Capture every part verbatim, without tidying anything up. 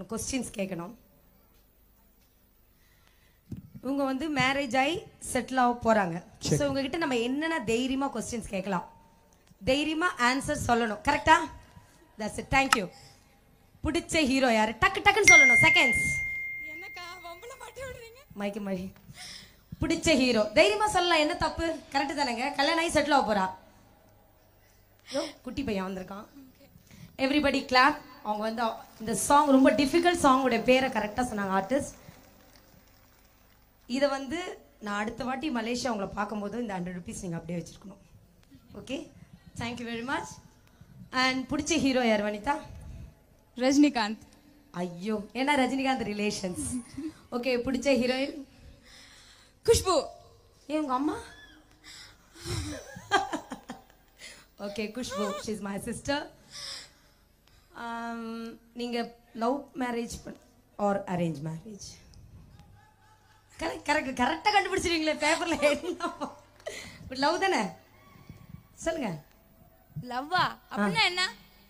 மூணு கொஸ்டின்ஸ் கேட்கணும். இவங்க வந்து மேரேஜ் ஆகி செட்டில் ஆக போறாங்க. ஸோ உங்ககிட்ட நம்ம என்னென்ன தைரியமா கொஸ்டின்ஸ் கேட்கலாம், தைரியமா ஆன்சர் சொல்லணும். கரெக்டா? That's it. Thank you. பிடிச்ச ஹீரோ யாரு? டக்கு டக்குன்னு சொல்லணும். செகண்ட்ஸ். என்னக்கா வம்பல மாட்டி விடுறீங்க? மைக்கு மை. பிடிச்ச ஹீரோ தைரியமா சொல்லலாம். என்ன தப்பு? கரெக்ட் தானேங்க? கல்யாணம் ஆகி செட்டில் ஆக போறா. குட்டி பையன் வந்திருக்கான். Everybody clap. அவங்க வந்து இந்த சாங் ரொம்ப டிஃபிகல்ட் சாங்கோட பேரை கரெக்டாக சொன்னாங்க ஆர்டிஸ்ட். இதை வந்து நான் அடுத்த வாட்டி மலேசியா அவங்கள பார்க்கும்போது இந்த ஹண்ட்ரட் ருபீஸ் நீங்கள் அப்படியே வச்சுருக்கணும். Okay, thank you very much. And பிடிச்ச ஹீரோ யார் வனிதா? ரஜினிகாந்த். ஐயோ, ஏன்னா ரஜினிகாந்த் ரிலேஷன்ஸ். ஓகே, பிடிச்ச ஹீரோயின்? குஷ்பு. ஏ உங்க அம்மா? Okay, Khushbu. She is my sister. நீங்க love marriage or arrange marriage? Correct correct கரெக்டாக கண்டுபிடிச்சிருவீங்களே பேப்பர்ல. லவ் தானே? சொல்லுங்க. லவ்வா அப்படின்னா என்ன?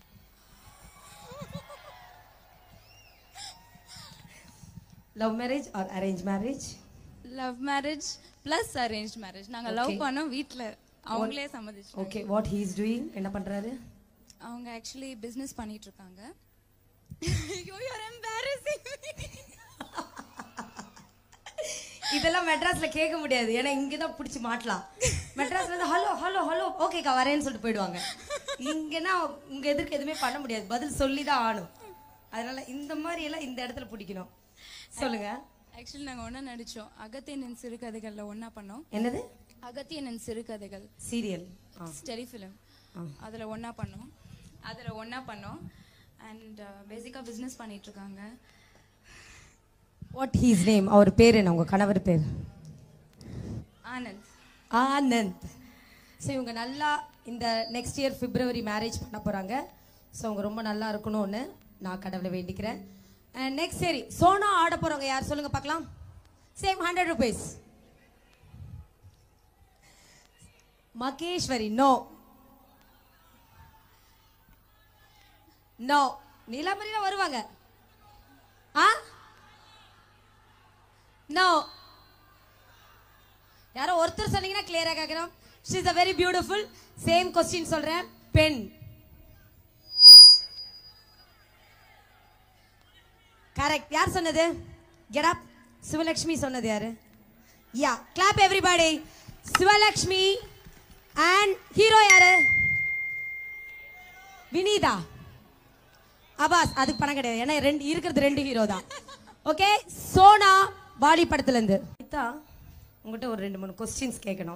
Love marriage or arrange marriage? Love marriage plus arrange marriage. நாங்க லவ் பண்ணோம், வீட்ல அவங்களே சம்மதிச்சு. Okay, what he is doing? என்ன பண்றாரு? அவங்க ஆக்சுவலி பிசினஸ் பண்ணிட்டு இருக்காங்க. ஐயோ, யூ ஆர் எம்பாரசிங். இதெல்லாம் மெட்ராஸ்ல கேட்க முடியாது, ஏன்னா இங்க தான் பிடிச்சி மாட்டலாம். மெட்ராஸ்ல வந்து ஹலோ ஹலோ ஹலோ ஓகேக்கா வரேன்னு சொல்லிட்டு போயிடுவாங்க. இங்கன்னா உங்க எதிர்க்கு எதுவுமே பண்ண முடியாது, பதில் சொல்லி தான் ஆகணும். அதனால இந்த மாதிரி எல்லாம் இந்த இடத்துல பிடிக்கணும். சொல்லுங்க. ஆக்சுவலி நாங்க ஒண்ணா நடிச்சோம். அகத்தியனின் சிறுகதைகள்ல ஒண்ணா பண்ணோம். என்னது? அகத்தியனின் சிறுகதைகள் சீரியல் ஸ்டெடி ஃபிலிம். அதுல ஒண்ணா பண்ணோம் அதுல ஒண்ணா பண்ணோம் அண்ட் பேசிக்கா பிசினஸ் பண்ணிட்டு இருக்காங்க. What he's name? அவர் பேர் என்ன? உங்க கணவர் பேர்? ஆனந்த். ஆனந்த். ஸோ இவங்க நல்லா இந்த நெக்ஸ்ட் இயர் பிப்ரவரி மேரேஜ் பண்ண போறாங்க. ஸோ அவங்க ரொம்ப நல்லா இருக்கணும்னு நான் கடவுளை வேண்டிக்கிறேன். அண்ட் நெக்ஸ்ட் சரி சோனா ஆட போறவங்க யார் சொல்லுங்க பார்க்கலாம். Same hundred rupees. Maheswari. No no. நீலாம்பரியில வருவாங்க. Ah no. யாரோ ஒருத்தர் சொன்னீங்கன்னா கிளியரா கேட்கணும். She is a very beautiful. Same question சொல்றேன். பெண். கரெக்ட். யார் சொன்னது? Get up. சிவலட்சுமி சொன்னது யாரு? Yeah, clap everybody. Sivalakshmi. And hero யாரு? வினீதா. அபாஸ். அதுக்கு பணம் கிடையாது, ஏன்னா ரெண்டு இருக்கிறது ரெண்டு ஹீரோ தான். ஓகே, சோனா வாலி படத்துல இருந்து. உங்ககிட்ட ஒரு ரெண்டு மூணு கொஸ்டின்ஸ் கேட்கணும்.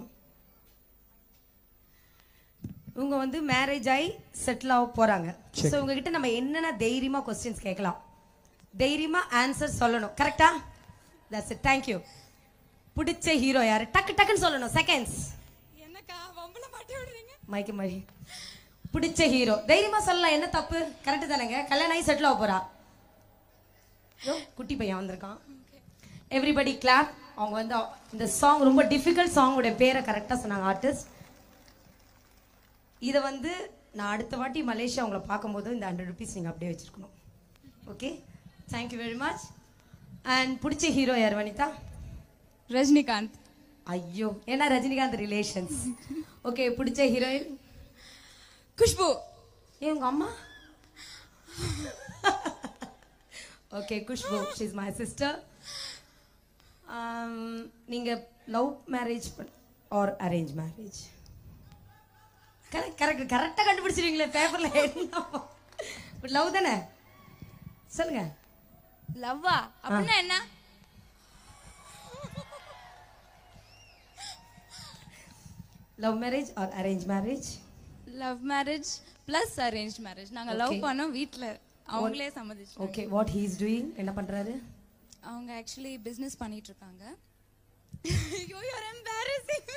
இவங்க வந்து மேரேஜ் ஆகி செட்டில் ஆக போறாங்க. ஸோ உங்ககிட்ட நம்ம என்னென்ன தைரியமா கொஸ்டின்ஸ் கேட்கலாம், தைரியமா ஆன்சர் சொல்லணும். கரெக்டா? That's it. Thank you. பிடிச்ச ஹீரோ யாரு? டக்கு டக்குன்னு சொல்லணும். செகண்ட்ஸ். என்னக்கா வம்பல மாட்டி விடுறீங்க? மைக்கு மை. பிடிச்ச ஹீரோ தைரியமா சொல்லலாம். என்ன தப்பு? கரெக்ட் தானேங்க? கல்யாணம் ஆகி செட்டில் ஆக போறா. குட்டி பையன் வந்திருக்கான். Everybody clap. அவங்க வந்து இந்த சாங் ரொம்ப டிஃபிகல்ட் சாங்கோட பேரை கரெக்டாக சொன்னாங்க ஆர்டிஸ்ட். இதை வந்து நான் அடுத்த வாட்டி மலேசியா அவங்கள பார்க்கும்போது இந்த ஹண்ட்ரட் ருபீஸ் நீங்கள் அப்படியே வச்சுருக்கணும். Okay, thank you very much. And பிடிச்ச ஹீரோ யார் வனிதா? ரஜினிகாந்த். ஐயோ, ஏன்னா ரஜினிகாந்த் ரிலேஷன்ஸ். ஓகே, பிடிச்ச ஹீரோயின்? குஷ்பு. ஏ உங்க அம்மா? Okay, Khushbu. She is my sister. நீங்க love marriage or arrange marriage? Correct correct கரெக்டாக கண்டுபிடிச்சிருவீங்களே பேப்பர்ல. லவ் தானே? சொல்லுங்க. லவ்வா அப்படின்னா என்ன? Love marriage or arrange marriage? Love marriage plus arrange marriage. நாங்க லவ் பண்ணோம், வீட்ல அவங்களே சம்மதிச்சு. Okay, what he is doing? என்ன பண்றாரு? அவங்க ஆக்சுவலி பிசினஸ் பண்ணிட்டு இருக்காங்க. ஐயோ, யூ ஆர் எம்பாரசிங்.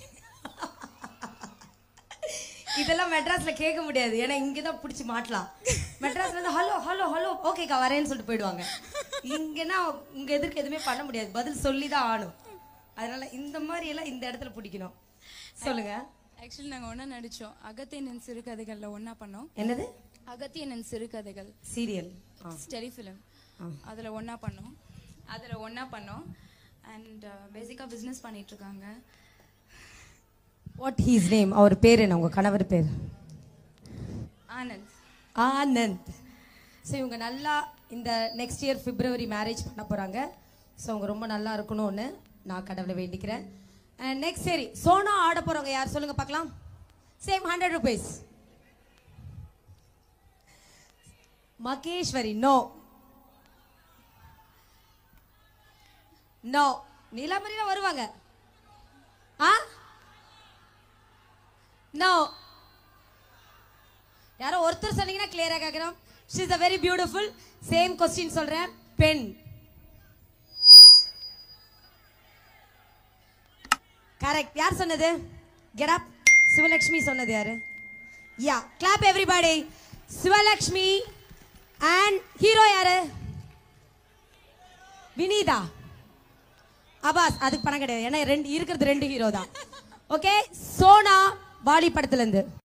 இதெல்லாம் மெட்ராஸ்ல கேட்க முடியாது, ஏன்னா இங்க தான் பிடிச்சி மாட்டலாம். மெட்ராஸ்ல வந்து ஹலோ ஹலோ ஹலோ ஓகேக்கா வரேன்னு சொல்லிட்டு போயிடுவாங்க. இங்கன்னா உங்க எதிர்க்கு எதுவுமே பண்ண முடியாது, பதில் சொல்லி தான் ஆகணும். அதனால இந்த மாதிரி எல்லாம் இந்த இடத்துல பிடிக்கணும். சொல்லுங்க. ஆக்சுவலி நாங்க ஒண்ணா நடிச்சோம். அகத்தியனின் சிறுகதைகள்ல ஒண்ணா பண்ணோம். என்னது? அகத்தியனின் சிறுகதைகள் சீரியல் ஸ்டெடி ஃபிலிம். அதில் ஒன்றா பண்ணோம் அதில் ஒன்றா பண்ணோம் அண்ட் பேசிக்காக பிஸ்னஸ் பண்ணிகிட்ருக்காங்க. What he's name? அவர் பேர் என்ன? உங்கள் கணவர் பேர்? ஆனந்த். ஆனந்த். ஸோ இவங்க நல்லா இந்த நெக்ஸ்ட் இயர் பிப்ரவரி மேரேஜ் பண்ண போகிறாங்க. ஸோ அவங்க ரொம்ப நல்லா இருக்கணும்னு நான் கடவுளை வேண்டிக்கிறேன். அண்ட் நெக்ஸ்ட் சரி சோனா ஆட போகிறவங்க யார் சொல்லுங்க பார்க்கலாம். Same hundred rupees. Maheswari no no. நீலாம்பரியா வருவாங்க. Ah no. யாரோ ஒருத்தர் சொன்னீங்கன்னா கிளியரா கேட்கணும். She is a very beautiful. Same question சொல்றேன். பெண். கரெக்ட். யார் சொன்னது? Get up. சிவலட்சுமி சொன்னது யாரு? Yeah clap everybody. Sivalakshmi. And hero யாரு? வினீதா. அபாஸ். அதுக்கு பணம் கிடையாது. ஏன்னா ரெண்டு இருக்கிறது ரெண்டு ஹீரோ தான். ஓகே. சோனா வாலி படத்துல இருந்து